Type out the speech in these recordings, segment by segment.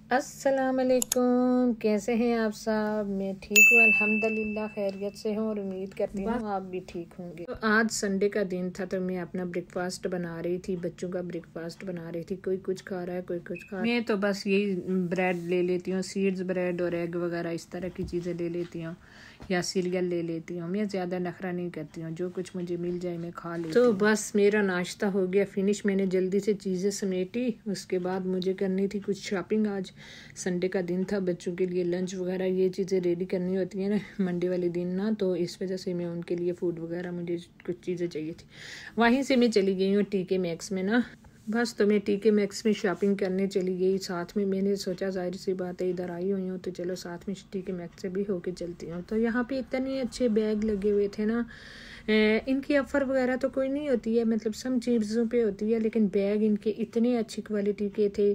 अस्सलाम वालेकुम, कैसे हैं आप सब। मैं ठीक हूँ अल्हम्दुलिल्लाह, खैरियत से हूँ और उम्मीद करती हूँ आप भी ठीक होंगे। तो आज संडे का दिन था तो मैं अपना ब्रेकफास्ट बना रही थी, बच्चों का ब्रेकफास्ट बना रही थी। कोई कुछ खा रहा है, कोई कुछ खा रहा है। मैं तो बस यही ब्रेड ले लेती हूँ, सीड्स ब्रेड और एग वगैरह इस तरह की चीज़ें ले लेती हूँ, या सीरियल ले लेती हूँ। मैं ज़्यादा नखरा नहीं करती हूँ, जो कुछ मुझे मिल जाए मैं खा लेती हूँ। तो बस मेरा नाश्ता हो गया फिनिश, मैंने जल्दी से चीज़ें समेटी। उसके बाद मुझे करनी थी कुछ शॉपिंग। आज संडे का दिन था, बच्चों के लिए लंच वगैरह ये चीज़ें रेडी करनी होती हैं ना मंडे वाले दिन ना, तो इस वजह से मैं उनके लिए फ़ूड वगैरह मुझे कुछ चीज़ें चाहिए थी। वहीं से मैं चली गई हूँ टीके मैक्स में ना। बस तो मैं टीके मैक्स में शॉपिंग करने चली गई। साथ में मैंने सोचा जाहिर सी बात है इधर आई हुई हूँ तो चलो साथ में टीके मैक्स से भी होके चलती हूँ। तो यहाँ पे इतने अच्छे बैग लगे हुए थे ना। इनकी ऑफ़र वगैरह तो कोई नहीं होती है, मतलब सब चीज़ों पे होती है, लेकिन बैग इनके इतने अच्छी क्वालिटी के थे।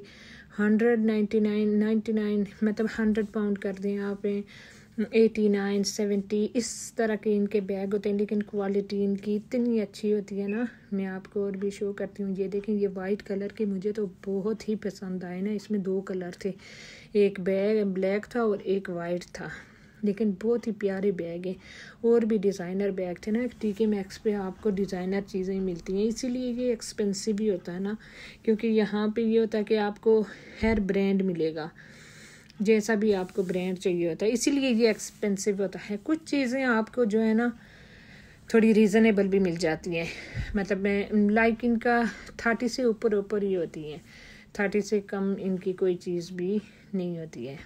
199 मतलब 100 पाउंड कर दें आप, 89 70 इस तरह के इनके बैग होते हैं, लेकिन क्वालिटी इनकी इतनी अच्छी होती है ना। मैं आपको और भी शो करती हूँ। ये देखें, ये वाइट कलर के मुझे तो बहुत ही पसंद आए ना। इसमें 2 कलर थे, एक बैग ब्लैक था और एक वाइट था, लेकिन बहुत ही प्यारे बैग हैं। और भी डिज़ाइनर बैग थे ना। टीके मैक्स पे आपको डिज़ाइनर चीज़ें मिलती हैं, इसीलिए ये एक्सपेंसिव भी होता है ना, क्योंकि यहाँ पे ये होता है कि आपको हर ब्रांड मिलेगा, जैसा भी आपको ब्रांड चाहिए होता है, इसीलिए ये एक्सपेंसिव होता है। कुछ चीज़ें आपको जो है ना थोड़ी रीज़नेबल भी मिल जाती हैं, मतलब मैं लाइक इनका 30 से ऊपर ही होती हैं, 30 से कम इनकी कोई चीज़ भी नहीं होती है।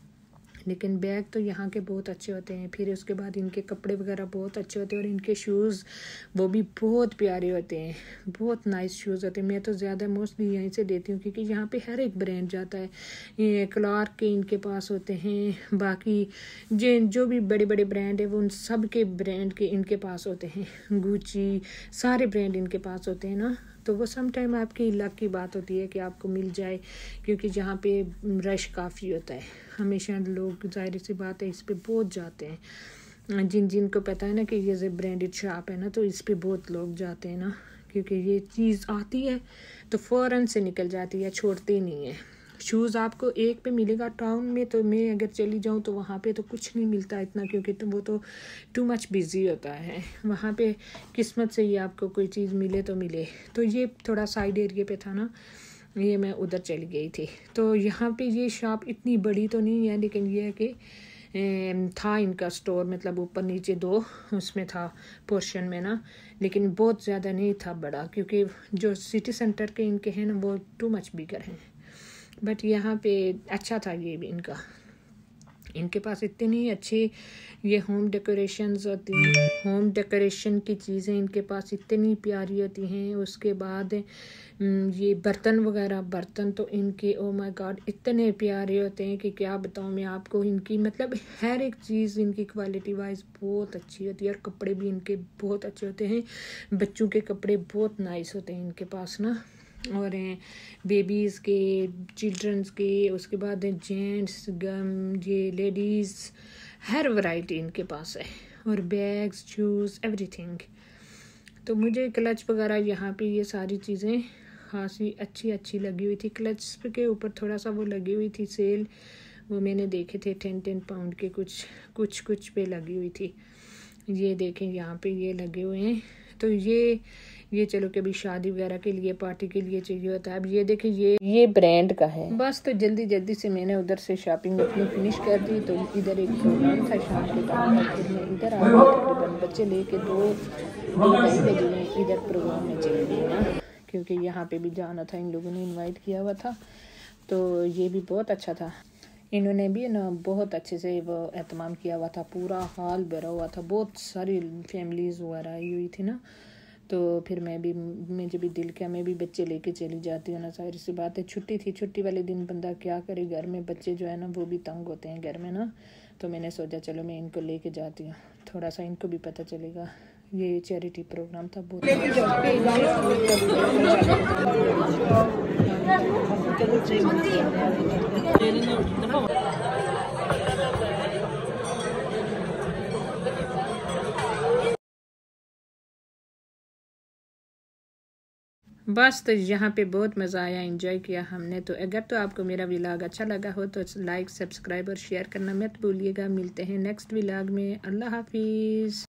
लेकिन बैग तो यहाँ के बहुत अच्छे होते हैं। फिर उसके बाद इनके कपड़े वगैरह बहुत अच्छे होते हैं, और इनके शूज़ वो भी बहुत प्यारे होते हैं, बहुत नाइस शूज़ होते हैं। मैं तो ज़्यादा मोस्टली यहीं से देती हूँ, क्योंकि यहाँ पे हर एक ब्रांड जाता है। ये क्लार्क के इनके पास होते हैं, बाकी जो भी बड़े बड़े ब्रांड है वो उन सब के ब्रांड के इनके पास होते हैं। गुची सारे ब्रांड इनके पास होते हैं ना। तो वो सम टाइम आपकी लक की बात होती है कि आपको मिल जाए, क्योंकि जहाँ पे रश काफ़ी होता है, हमेशा लोग जाहिर सी बात है इस पे बहुत जाते हैं। जिनको पता है ना कि ये ब्रांडेड शॉप है ना, तो इस पे बहुत लोग जाते हैं ना, क्योंकि ये चीज़ आती है तो फ़ौरन से निकल जाती है, छोड़ती नहीं है। शूज़ आपको एक पे मिलेगा टाउन में, तो मैं अगर चली जाऊँ तो वहाँ पे तो कुछ नहीं मिलता इतना, क्योंकि तो वो तो टू मच बिज़ी होता है वहाँ पे। किस्मत से ही आपको कोई चीज़ मिले तो मिले। तो ये थोड़ा साइड एरिया पे था ना, ये मैं उधर चली गई थी। तो यहाँ पे ये शॉप इतनी बड़ी तो नहीं है, लेकिन ये है कि था इनका स्टोर, मतलब ऊपर नीचे 2 उसमें था पोर्शन में ना, लेकिन बहुत ज़्यादा नहीं था बड़ा, क्योंकि जो सिटी सेंटर के इनके हैं ना वो टू मच बिगर हैं। बट यहाँ पे अच्छा था ये भी इनका। इनके पास इतनी अच्छी ये होम डेकोरेशंस होती हैं, होम डेकोरेशन की चीज़ें इनके पास इतनी प्यारी होती हैं। उसके बाद ये बर्तन वगैरह, बर्तन तो इनके ओ माय गॉड इतने प्यारे होते हैं कि क्या बताऊँ मैं आपको। इनकी मतलब हर एक चीज़ इनकी क्वालिटी वाइज बहुत अच्छी होती है, और कपड़े भी इनके बहुत अच्छे होते हैं। बच्चों के कपड़े बहुत नाइस होते हैं इनके पास ना, और बेबीज़ के, चिल्ड्रंस के, उसके बाद जेंट्स, ये लेडीज़, हर वैरायटी इनके पास है, और बैग्स, शूज़, एवरीथिंग। तो मुझे क्लच वगैरह यहाँ पे ये सारी चीज़ें खासी अच्छी लगी हुई थी। क्लच के ऊपर थोड़ा सा वो लगी हुई थी सेल, वो मैंने देखे थे 10 पाउंड के कुछ पे लगी हुई थी। ये देखें यहाँ पे ये लगे हुए हैं। तो ये चलो कभी शादी वगैरह के लिए, पार्टी के लिए चाहिए होता है। अब ये देखें ये ब्रांड का है। बस तो जल्दी से मैंने उधर से शॉपिंग अपनी फिनिश कर दी। तो इधर एक प्रोग्राम था शाम के टाइम, फिर मैं इधर आ गई, तकरीबन बच्चे लेके 2-2:30 बजे में इधर प्रोग्राम में चली गई ना, क्योंकि यहाँ पे भी जाना था, इन लोगों ने इन्वाइट किया हुआ था। तो ये भी बहुत अच्छा था, इन्होंने भी ना बहुत अच्छे से वो एहतमाम किया हुआ था, पूरा हॉल भरा हुआ था, बहुत सारी फैमिलीज़ वगैरह आई हुई थी ना। तो फिर मुझे भी दिल किया मैं भी बच्चे लेके चली जाती हूँ ना, सारी सी बात है। छुट्टी थी, छुट्टी वाले दिन बंदा क्या करे, घर में बच्चे जो है ना वो भी तंग होते हैं घर में ना। तो मैंने सोचा चलो मैं इनको लेके जाती हूँ, थोड़ा सा इनको भी पता चलेगा। ये चैरिटी प्रोग्राम था बहुत। बस तो यहाँ पे बहुत मज़ा आया, एंजॉय किया हमने। तो अगर तो आपको मेरा व्लॉग अच्छा लगा हो तो लाइक, सब्सक्राइब और शेयर करना मत भूलिएगा। मिलते हैं नेक्स्ट व्लॉग में। अल्लाह हाफिज़।